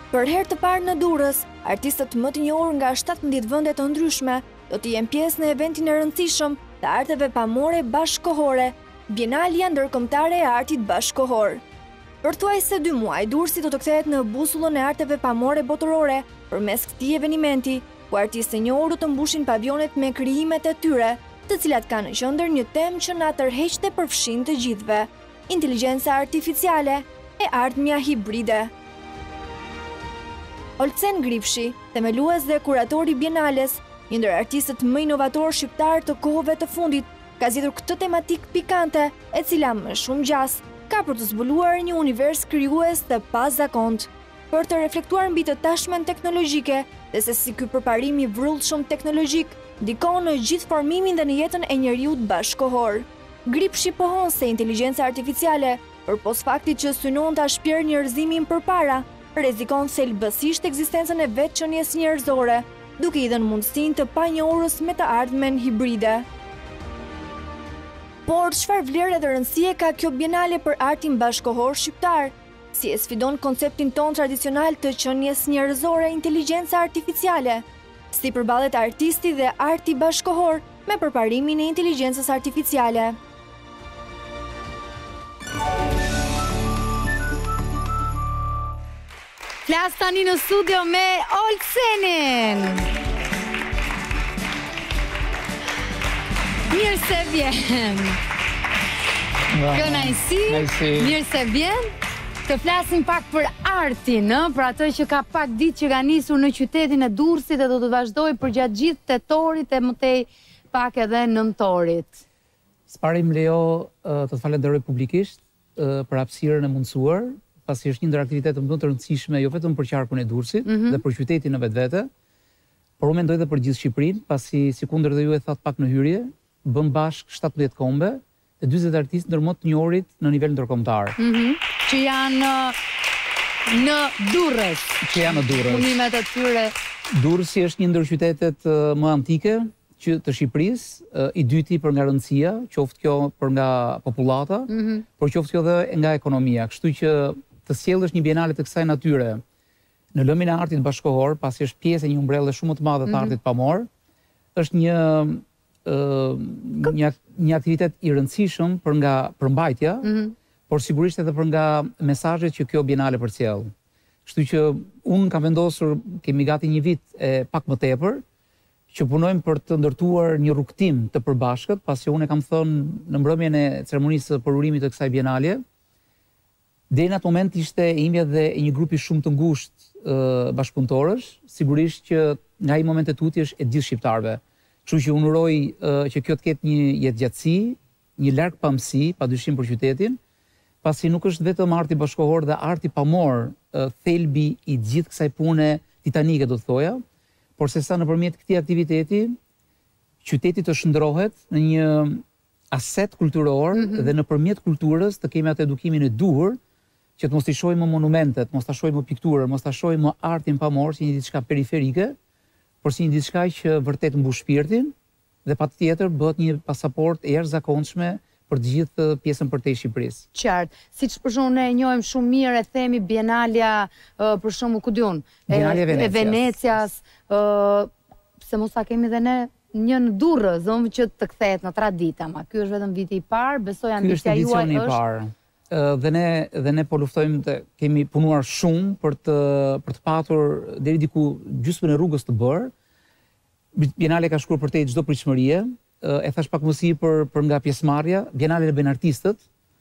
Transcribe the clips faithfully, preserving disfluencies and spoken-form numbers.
Për herë të parë në Durrës, artistët më të njohur nga shtatëmbëdhjetë vende të ndryshme do të jenë pjesë në eventin e rëndësishëm të arteve pamore bashkëkohore, Bienalia Ndërkombëtare e Artit Bashkëkohor. Përthuajse dy muaj, Durrësi do të kthehet në busullën e arteve pamore botërore përmes këtij eventi, ku artistë e njohur do të mbushin pavionet me krijimet e tyre, të cilat kanë në qendër një temë që na tërheq dhe përfshin të gjithëve: inteligjenca artificiale e ardhmja hibride. Olcen Gripshi, themelues dhe kuratori Bienales, një ndër artistët më inovatorë shqiptar të kohëve të fundit, ka zgjedhur këtë tematik pikante, e cila më shumë gjas ka për të zbuluar një univers krijues të pazakontë, për të reflektuar mbi të tashmen teknologjike dhe se si ky përparim i vrullshëm teknologjik ndikon në gjithë formimin dhe në jetën e njeriut bashkëkohor. Gripshi pohon se inteligjenca artificiale, përpos faktit që synon ta shpjerë njerëzimin përpara, rrezikon thelbësisht ekzistencën e vetçënies njerëzore, duke i dhënë mundësinë të panjohurës me të ardhmen hibride. Por çfarë vlerë dhe rëndësie ka kjo bienale për artin bashkëkohor shqiptar? Si e sfidon konceptin ton tradicional të qenies njerëzore inteligjenca artificiale? Si përballet artisti dhe arti bashkëkohor me përparimin e inteligjencës artificiale? Flas tani në studio me Olcenin. Mirë se vjen. Kënaqësi. Mirë se vjen. Të flasim pak për artin, ë, për atë që ka pak ditë që ka nisur në qytetin e Durrësit dhe do të vazhdojë përgjatë gjithë tetorit e më tej pak edhe nëntorit. S'pari më lejo të të falenderoj publikisht për hapësirën e mundësuar, pasi është një ndër aktivitetet më të rëndësishme jo vetëm për qarkun e Durrësit dhe për qytetin në vetvete, por unë mendoj edhe për gjithë Shqipërinë, pasi sikundër dhe ju e thatë pak në hyrje, bën bashkë shtatëmbëdhjetë kombe e dyzet artistë ndër më të njohurit në nivel ndërkombëtar. Që janë në Durrës. Që janë në Durrës. Punimet e tyre. Durrësi është një ndër qytetet më antike që të Shqipërisë, i dyti për nga rëndësia, qoftë kjo për nga popullata, por qoftë kjo dhe nga ekonomia. Kështu që të sjellësh një bienale të kësaj natyre në lëmin e artit bashkëkohor, pasi është pjesë e një umbrelle shumë të madhe të artit pamor, është një një një aktivitet i rëndësishëm për nga përmbajtja, por sigurisht edhe për nga mesazhet që kjo bienale përcjell. Kështu që unë kam vendosur, kemi gati një vit e pak më tepër, që punojmë për të ndërtuar një rrugtim të përbashkët, pasi unë e kam thënë në mbrëmjen e ceremonisë për urimin të kësaj bienale. Deri në atë moment ishte imja dhe një grupi shumë të ngushtë bashkëpunëtorësh, sigurisht që nga ai moment e tutje është e gjithë shqiptarëve. Kështu që unë uroj që kjo të ketë një jetëgjatësi, një larg pamësi, padyshim për qytetin, pasi nuk është vetëm arti bashkëkohor dhe arti pamor thelbi i gjithë kësaj pune titanike, do të thoja, por se sa nëpërmjet këtij aktiviteti, qyteti të shndrohet në një aset kulturor dhe nëpërmjet kulturës të kemi atë edukimin e duhur, që të mos t'i shohim më monumentet, mos t'a shohim më pikturën, mos t'a shohim më artin pamor si një diçka periferike, por si një diçka që vërtet mbush shpirtin dhe patjetër bëhet një pasaportë e jashtëzakonshme për të gjithë pjesën përtej Shqipërisë. Qartë. Siç për shembull ne e njohim shumë mirë, e themi Bienalia, për shembull, ku diun, e Venecias, se mos ta kemi dhe ne një në Durrës, që të kthehet në tradita, ma ky është vetëm viti i parë, besoj ambicia juaj është. Ky është edicioni i parë. Dhe ne dhe ne po luftojmë të kemi punuar shumë për të për të patur deri diku gjysmën e rrugës të bërë. Bienale ka shkruar për te çdo pritshmërie, e thash pak më sipër për nga pjesëmarrja, Bienale e bën artistët,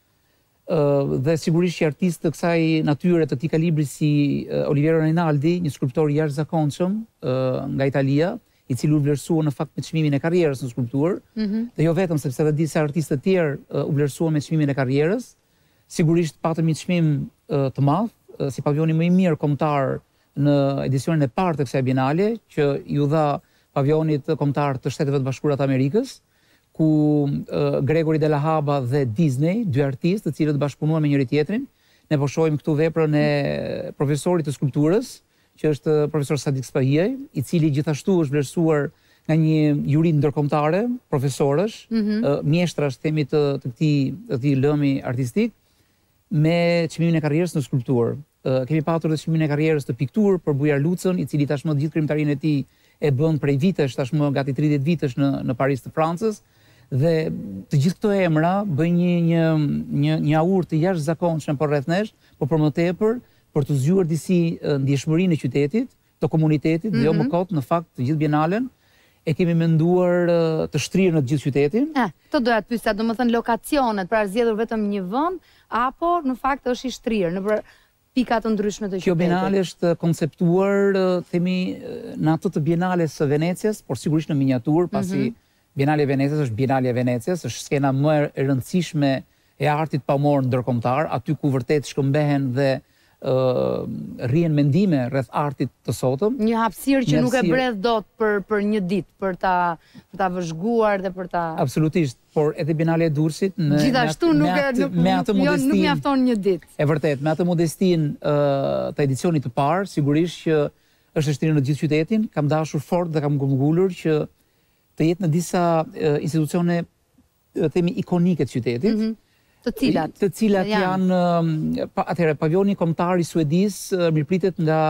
dhe sigurisht që artistë të kësaj natyre të këtij kalibri si Oliviero Rinaldi, një skulptor i jashtëzakonshëm nga Italia, i cili u vlerësua në fakt me çmimin e karrierës në skulpturë, dhe jo vetëm sepse edhe disa artistë të tjerë u vlerësuan me çmimin e karrierës. Sigurisht patëm një çmim të madh, si pavioni më i mirë kombëtar në edicionin e parë të kësaj bienale, që ju dha pavionit kombëtar të Shteteve të Bashkuara të Amerikës, ku Gregory de la Haba dhe Disney, dy artistë të cilët bashkëpunuan me njëri tjetrin. Ne po shohim këtu veprën e profesorit të skulpturës, që është profesor Sadik Spahiaj, i cili gjithashtu është vlerësuar nga një juri ndërkombëtare, profesorësh, mjeshtrash themi të këtij lëmi artistik, me çmimin e karrierës në skulpturë. kemi patur dhe çmimin e karrierës të piktur për Bujar Lucën, i cili tashmë gjithë krimtarinë e tij e bën prej vitesh, tashmë gati tridhjetë vitesh në në Paris të Francës. Dhe të gjithë këto emra bëjnë një një një një aur të jashtëzakonshëm për rreth nesh, por për më tepër për të zgjuar disi ndjeshmërinë e qytetit, të komunitetit, dhe jo më kot në fakt të gjithë bienalen e kemi menduar të shtrirë në të gjithë qytetin. Eh, të doja të pyesja, domethënë lokacionet, pra zgjedhur vetëm një vend apo në fakt është i shtrirë në për pika të ndryshme të qytetit? Kjo bienale është konceptuar themi në atë të bienales së Venecias, por sigurisht në miniatur, pasi mm -hmm. Bienale e Venecias është Bienale e Venecias, është skena më e rëndësishme e artit pamor ndërkombëtar, aty ku vërtet shkëmbehen dhe uh, rrihen mendime rreth artit të sotëm. Një hapësirë që nuk e bredh dot për për një ditë, për ta për ta vëzhguar dhe për ta. Absolutisht, por edhe Bienale e Durrësit në gjithashtu nuk e nuk me atë modestinë. Nuk mjafton një ditë. E vërtet, me atë modestinë uh, të edicionit të parë, sigurisht që është shtrirë në gjithë qytetin, kam dashur fort dhe kam ngulur që të jetë në disa uh, institucione themi ikonike të qytetit, mm -hmm. të cilat të cilat janë, janë pa, atëherë pavioni kombëtar i Suedis uh, mirëpritet nga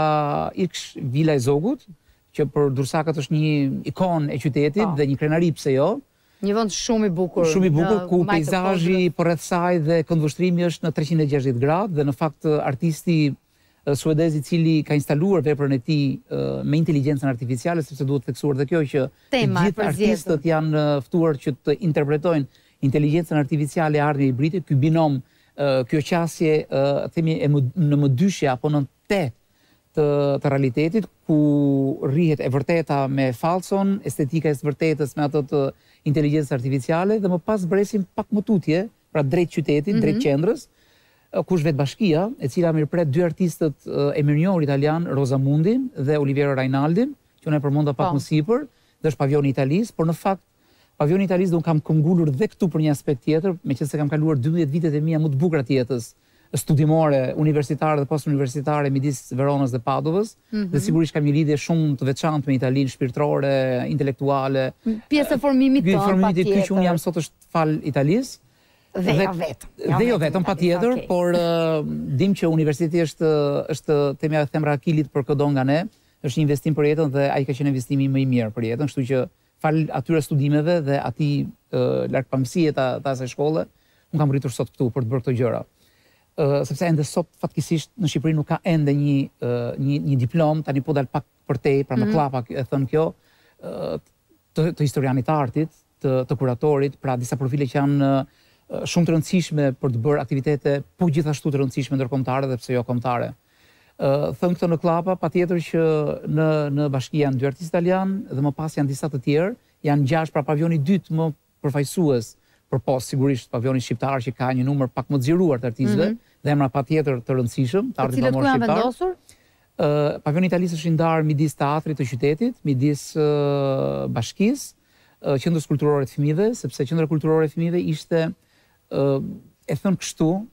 X Villa e Zogut, që për Durrësakët është një ikon e qytetit oh. dhe një krenari, pse jo. Një vend shumë i bukur. Shumë i bukur, ku peizazhi përreth saj dhe këndvështrimi është në treqind e gjashtëdhjetë gradë dhe në fakt artisti suedez i cili ka instaluar veprën e tij uh, me inteligjencën artificiale, sepse duhet theksuar dhe kjo që të gjithë artistët janë uh, ftuar që të interpretojnë inteligjencën artificiale e ardhmeve hibride, ky binom, uh, kjo qasje uh, themi e më, në më dyshje apo në te të, të realitetit, ku rrihet e vërteta me falson, estetika e së vërtetës me ato të inteligjencës artificiale, dhe më pas bresim pak më tutje, pra drejt qytetit, mm -hmm. drejt qendrës, kush vetë bashkia, e cila mirëpret dy artistët e mirënjohur italian, Rosa Mundin dhe Oliviero Reinaldin, që unë e përmenda pak më sipër, dhe është pavioni Italis, por në fakt pavioni Italis do unë kam këmbgulur dhe këtu për një aspekt tjetër, meqense kam kaluar dymbëdhjetë vitet e mia më të bukura të jetës studimore, universitare dhe post-universitare midis Veronës dhe Padovës, mm -hmm. dhe sigurisht kam një lidhje shumë të veçantë me Italinë, shpirtërore, intelektuale. Pjesë e formimit tonë, patjetër. Ky që unë jam sot është fal Italis. Dhe jo vetëm. Dhe jo vetëm, patjetër, okay. por uh, dim që universiteti është është themja themra akilit për çdo nga ne, është një investim për jetën dhe ai ka qenë investimi më i mirë për jetën, kështu që fal atyre studimeve dhe atij uh, largpamësie të asaj shkolle, unë kam rritur sot këtu për të bërë këto gjëra. Uh, sepse ende sot fatkisisht në Shqipëri nuk ka ende një uh, një, një diplom, tani po dal pak për te, pra në mm -hmm. klapa e thënë kjo, uh, të, të historianit të artit, të, të kuratorit, pra disa profile që janë uh, shumë të rëndësishme për të bërë aktivitete, po gjithashtu të rëndësishme ndërkombëtare dhe pse jo kombëtare. Uh, thënë këto në klapa, patjetër që në në bashki janë dy artistë italian dhe më pas janë disa të tjerë, janë gjashtë, pra pavioni i dytë më përfaqësues për post sigurisht pavioni shqiptar që ka një numër pak më të xhiruar të artistëve, mm -hmm. dhe emra patjetër të rëndësishëm, të artit pamor shqiptar. Cilat ku janë vendosur? Uh, pavioni Italis është i ndarë midis teatrit të qytetit, midis uh, bashkisë, uh, qendrës kulturore të fëmijëve, sepse qendra kulturore e fëmijëve ishte uh, e thënë kështu, uh,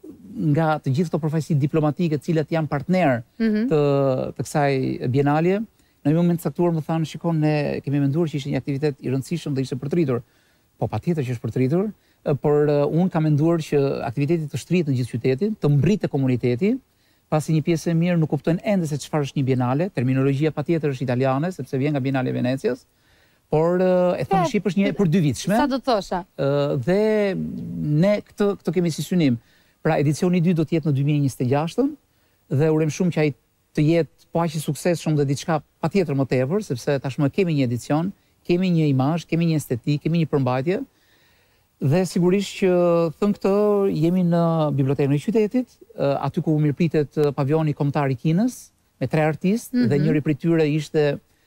nga të gjithë këto përfaqësi diplomatike, të cilat janë partner mm -hmm. të, të kësaj bienalje, në një moment caktuar më thanë, shikon, ne kemi menduar që ishte një aktivitet i rëndësishëm dhe ishte përtritur. Po patjetër që është përtritur, por uh, unë kam menduar që aktiviteti të shtrihet në gjithë qytetin, të mbritet komuniteti, pasi një pjesë e mirë nuk kuptojnë ende se çfarë është një bienale, terminologjia patjetër është italiane, sepse vjen nga Bienale e Venecias, por uh, e thënë shqip është një për dy vitshme. Sa do thosha? Uh, dhe ne këtë këtë kemi si synim. Pra edicioni i dytë do të jetë në dy mijë e njëzet e gjashtën dhe urem shumë që ai të jetë po aq i suksesshëm dhe diçka patjetër më tepër, sepse tashmë kemi një edicion, kemi një imazh, kemi një estetik, kemi një përmbajtje. Dhe sigurisht që thënë këtë, jemi në bibliotekën e qytetit, aty ku mirëpritet pavioni kombëtar i Kinës me tre artistë mm -hmm. dhe njëri prej tyre ishte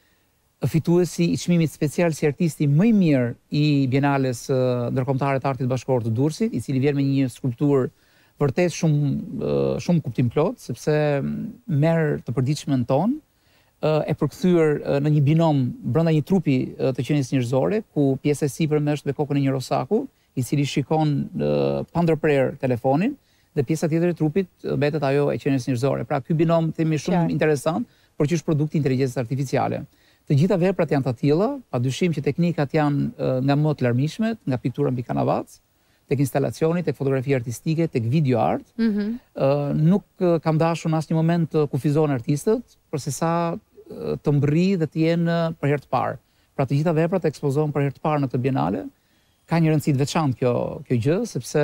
fituesi i çmimit special si artisti më i mirë i Bienales ndërkombëtare të artit bashkëkor të Durrësit, i cili vjen me një skulpturë vërtet shumë shumë kuptim plot, sepse merr të përditshmën tonë, e përkthyer në një binom brenda një trupi të qenies njerëzore, ku pjesa e sipërme është me kokën e një rosaku, i cili shikon pa ndërprer telefonin, dhe pjesa tjetër e trupit mbetet ajo e qenies njerëzore. Pra ky binom themi shumë Klar. interesant, por që është produkt i inteligjencës artificiale. Të gjitha veprat janë të tilla, padyshim që teknikat janë nga më të larmishmet, nga piktura mbi kanavac, tek instalacioni, tek fotografia artistike, tek video art. Nuk kam dashur në asnjë moment të kufizohen artistët, përse sa të mbërri dhe të jenë për herë të parë. Pra të gjitha veprat ekspozohen për herë të parë në këtë bienale. Ka një rëndësi të veçantë kjo kjo gjë, sepse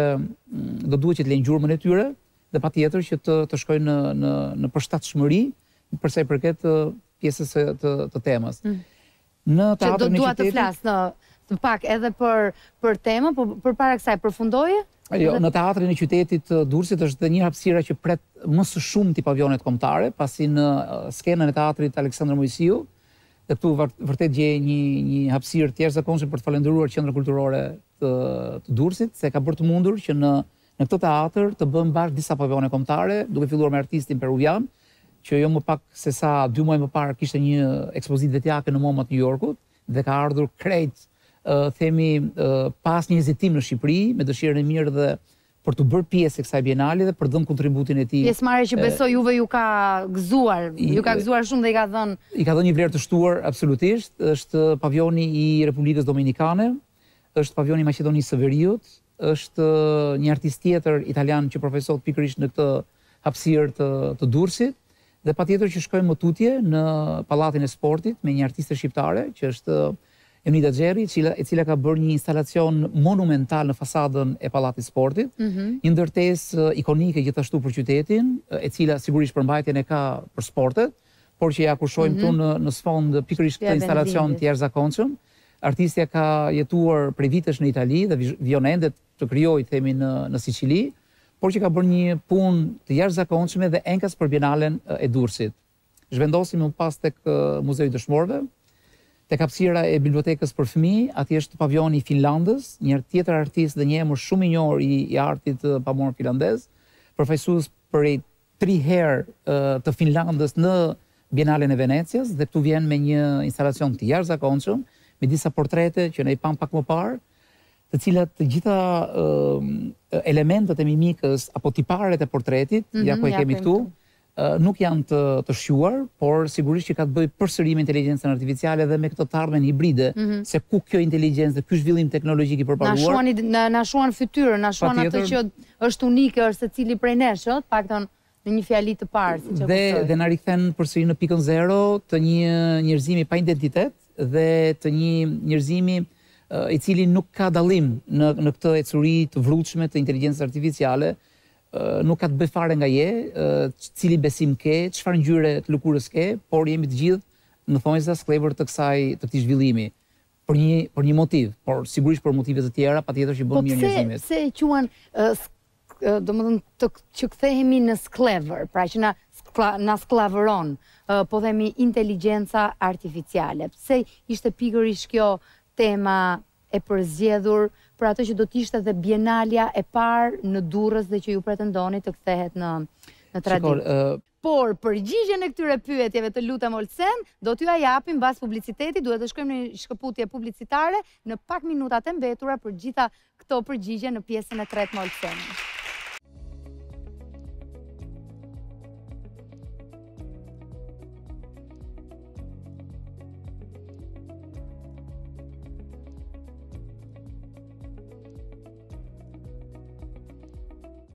do duhet që të lejnë gjurmën e tyre dhe patjetër që të të shkojnë në në në përshtatshmëri për sa i përket pjesës së të, të temës. Mm. Në teatrin e qytetit. Që do dua të flas në të pak edhe për për temën, por përpara kësaj përfundoje? Jo, në teatrin e qytetit Durrësit është dhe një hapësira që pret më së shumti pavionet kombëtare, pasi në skenën e teatrit Aleksandër Mojsiu, dhe këtu vërtet gjej një një hapësirë të jashtëzakonshme për të falendëruar Qendrën Kulturore të, të Durrësit, se ka bërë të mundur që në në këtë teatr të bën bashkë disa pavione kombëtare, duke filluar me artistin peruvian, që jo më pak se sa dy muaj më parë kishte një ekspozitë vetjake në MoMA të New Yorkut dhe ka ardhur krejt uh, themi uh, pas një hezitim në Shqipëri me dëshirën e mirë dhe për të bërë pjesë e kësaj bienale dhe për të dhënë kontributin e tij. Pjesëmarrja që besoj juve ju ka gëzuar, ju ka gëzuar shumë dhe i ka dhënë i ka dhënë një vlerë të shtuar absolutisht. Është pavioni i Republikës Dominikane, është pavioni i Maqedonisë së Veriut, është një artist tjetër italian që profesohet pikërisht në këtë hapësirë të, të Durrësit, dhe patjetër që shkojmë më tutje në Pallatin e Sportit me një artiste shqiptare që është Emida Xherri, e cila ka bërë një instalacion monumental në fasadën e Pallatit Sportit, mm-hmm. një ndërtesë ikonike gjithashtu për qytetin, e cila sigurisht përmbajtjen e ka për sportet, por që ja kushojmë mm-hmm. tu në, në sfond pikërisht këtë instalacion të jashtëzakonshëm. Artistja ka jetuar prej vitesh në Itali dhe vijon ende të krijojë themi në në Siçili, por që ka bërë një punë të jashtëzakonshme dhe enkas për Bienalen e Durrësit. Zhvendosim më pas tek Muzeu i Dëshmorëve, tek hapësira e bibliotekës për fëmijë, atje është pavioni i Finlandës, një tjetër artist dhe një emër shumë i njohur i, i artit pamor finlandez, përfaqësues për tri herë të Finlandës në Bienalen e Venecias, dhe këtu vjen me një instalacion të jashtëzakonshëm, me disa portrete që ne i pam pak më parë, të cilat të gjitha uh, elementet e mimikës apo tiparet e portretit, mm-hmm, ja ku e kemi këtu, uh, nuk janë të, të shquar, por sigurisht që ka të bëjë përsëri me inteligjencën artificiale dhe me këtë të ardhmen hibride, mm-hmm. se ku kjo inteligjencë dhe ky zhvillim teknologjik i përparuar. Na shuan na, na shuan fytyrën, na shuan atë që është unike, është secili prej nesh, ëh, paktën në një fjali të parë, siç e dhe kuptoj. Dhe na rikthen përsëri në pikën zero të një njerëzimi pa identitet dhe të një njerëzimi uh, i cili nuk ka dallim në në këtë ecuri të vrruçme të inteligjencës artificiale, uh, nuk ka të bëj fare nga je, uh, cili besim ke, çfarë ngjyre të lëkurës ke, por jemi të gjithë në thonjza sklever të kësaj të këtij zhvillimi. Për një për një motiv, por sigurisht për motive të tjera, patjetër që bën mirë njerëzimit. Po pse e quhen uh, domethënë të që kthehemi në sklever, pra që na skla, na sklavëron, uh, po themi inteligjenca artificiale. Pse ishte pikërisht kjo tema e përzgjedhur për atë që do të ishte dhe Bienalia e parë në Durrës dhe që ju pretendoni të kthehet në në traditë. Uh... Por përgjigjen e këtyre pyetjeve të lutem Olsen, do t'ju ja japim mbas publicitetit, duhet të shkojmë në një shkëputje publicitare në pak minutat e mbetura për gjitha këto përgjigje në pjesën e tretë me Olsenin.